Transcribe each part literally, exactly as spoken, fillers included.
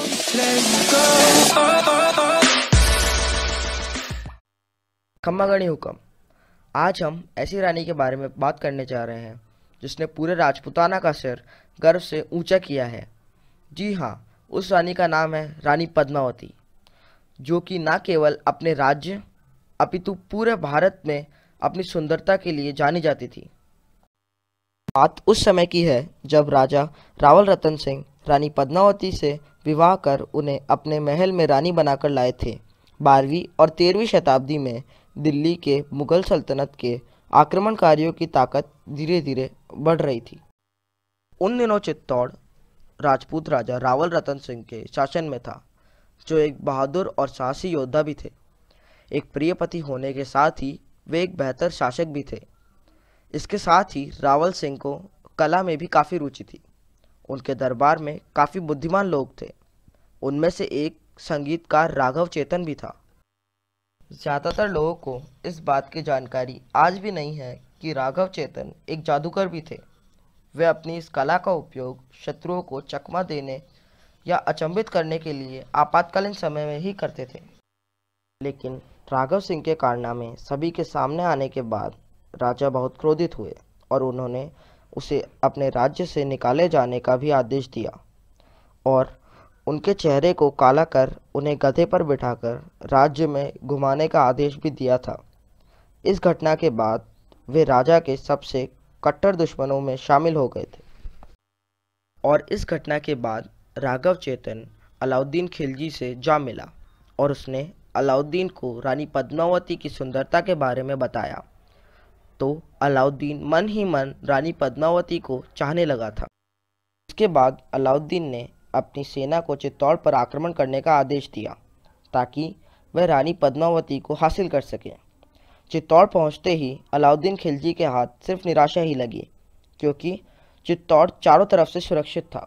खम्मागणी हुक्म। आज हम ऐसी रानी के बारे में बात करने जा रहे हैं जिसने पूरे राजपूताना का सिर गर्व से ऊंचा किया है। जी हाँ, उस रानी का नाम है रानी पद्मावती, जो कि न केवल अपने राज्य अपितु पूरे भारत में अपनी सुंदरता के लिए जानी जाती थी। बात उस समय की है जब राजा रावल रतन सिंह रानी पद्मावती से विवाह कर उन्हें अपने महल में रानी बनाकर लाए थे। बारहवीं और तेरहवीं शताब्दी में दिल्ली के मुगल सल्तनत के आक्रमणकारियों की ताकत धीरे धीरे बढ़ रही थी। उन दिनों चित्तौड़ राजपूत राजा रावल रतन सिंह के शासन में था, जो एक बहादुर और साहसी योद्धा भी थे। एक प्रिय पति होने के साथ ही वे एक बेहतर शासक भी थे। इसके साथ ही रावल सिंह को कला में भी काफ़ी रुचि थी। उनके दरबार में काफ़ी बुद्धिमान लोग थे। उनमें से एक संगीतकार राघव चेतन भी था। ज़्यादातर लोगों को इस बात की जानकारी आज भी नहीं है कि राघव चेतन एक जादूगर भी थे। वे अपनी इस कला का उपयोग शत्रुओं को चकमा देने या अचंभित करने के लिए आपातकालीन समय में ही करते थे। लेकिन राघव सिंह के कारनामे सभी के सामने आने के बाद राजा बहुत क्रोधित हुए और उन्होंने उसे अपने राज्य से निकाले जाने का भी आदेश दिया और उनके चेहरे को काला कर उन्हें गधे पर बिठाकर राज्य में घुमाने का आदेश भी दिया था। इस घटना के बाद वे राजा के सबसे कट्टर दुश्मनों में शामिल हो गए थे। और इस घटना के बाद राघव चेतन अलाउद्दीन खिलजी से जा मिला और उसने अलाउद्दीन को रानी पद्मावती की सुंदरता के बारे में बताया। तो अलाउद्दीन मन ही मन रानी पद्मावती को चाहने लगा था। इसके बाद अलाउद्दीन ने अपनी सेना को चित्तौड़ पर आक्रमण करने का आदेश दिया ताकि वह रानी पद्मावती को हासिल कर सके। चित्तौड़ पहुंचते ही अलाउद्दीन खिलजी के हाथ सिर्फ निराशा ही लगी, क्योंकि चित्तौड़ चारों तरफ से सुरक्षित था।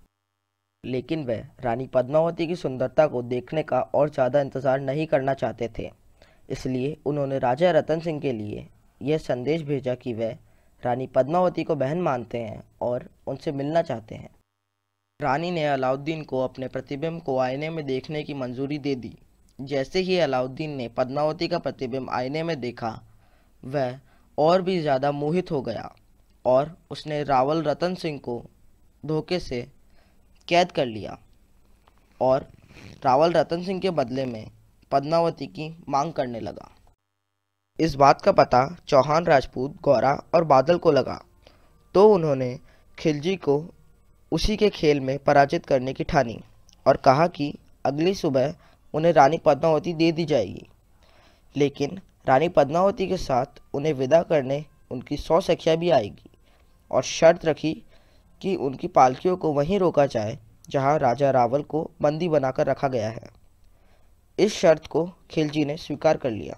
लेकिन वह रानी पद्मावती की सुंदरता को देखने का और ज़्यादा इंतज़ार नहीं करना चाहते थे। इसलिए उन्होंने राजा रतन सिंह के लिए यह संदेश भेजा कि वह रानी पद्मावती को बहन मानते हैं और उनसे मिलना चाहते हैं। रानी ने अलाउद्दीन को अपने प्रतिबिंब को आईने में देखने की मंजूरी दे दी। जैसे ही अलाउद्दीन ने पद्मावती का प्रतिबिंब आईने में देखा, वह और भी ज़्यादा मोहित हो गया और उसने रावल रतन सिंह को धोखे से कैद कर लिया और रावल रतन सिंह के बदले में पद्मावती की मांग करने लगा। इस बात का पता चौहान, राजपूत, गौरा और बादल को लगा, तो उन्होंने खिलजी को उसी के खेल में पराजित करने की ठानी और कहा कि अगली सुबह उन्हें रानी पद्मावती दे दी जाएगी। लेकिन रानी पद्मावती के साथ उन्हें विदा करने उनकी सौ सखियाँ भी आएगी और शर्त रखी कि उनकी पालकियों को वहीं रोका जाए जहां राजा रावल को बंदी बनाकर रखा गया है। इस शर्त को खिलजी ने स्वीकार कर लिया।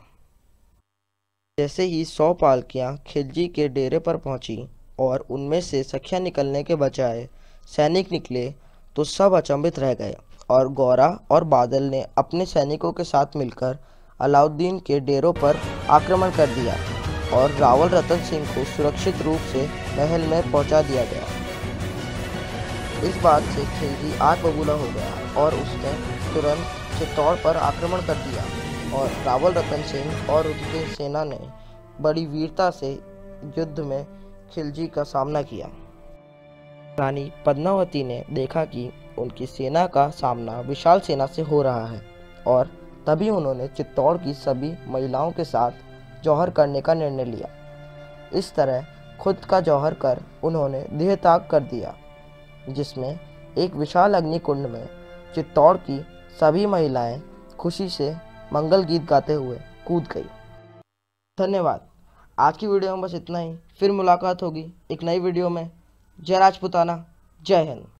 जैसे ही सौ पालकियां खिलजी के डेरे पर पहुंची और उनमें से सखियां निकलने के बजाय सैनिक निकले, तो सब अचंभित रह गए और गौरा और बादल ने अपने सैनिकों के साथ मिलकर अलाउद्दीन के डेरों पर आक्रमण कर दिया और रावल रतन सिंह को सुरक्षित रूप से महल में पहुंचा दिया गया। इस बात से खिलजी आग बबूला हो गया और उसने तुरंत चित्तौड़ पर आक्रमण कर दिया और रावल रतन सिंह और उनकी सेना ने बड़ी वीरता से युद्ध में खिलजी का सामना किया। रानी पद्मावती ने देखा कि उनकी सेना का सामना विशाल सेना से हो रहा है और तभी उन्होंने चित्तौड़ की सभी महिलाओं के साथ जौहर करने का निर्णय लिया। इस तरह खुद का जौहर कर उन्होंने देहत्याग कर दिया, जिसमें एक विशाल अग्निकुंड में चित्तौड़ की सभी महिलाएं खुशी से मंगल गीत गाते हुए कूद गई। धन्यवाद। आज की वीडियो में बस इतना ही। फिर मुलाकात होगी एक नई वीडियो में। जय राजपूताना, जय हिंद।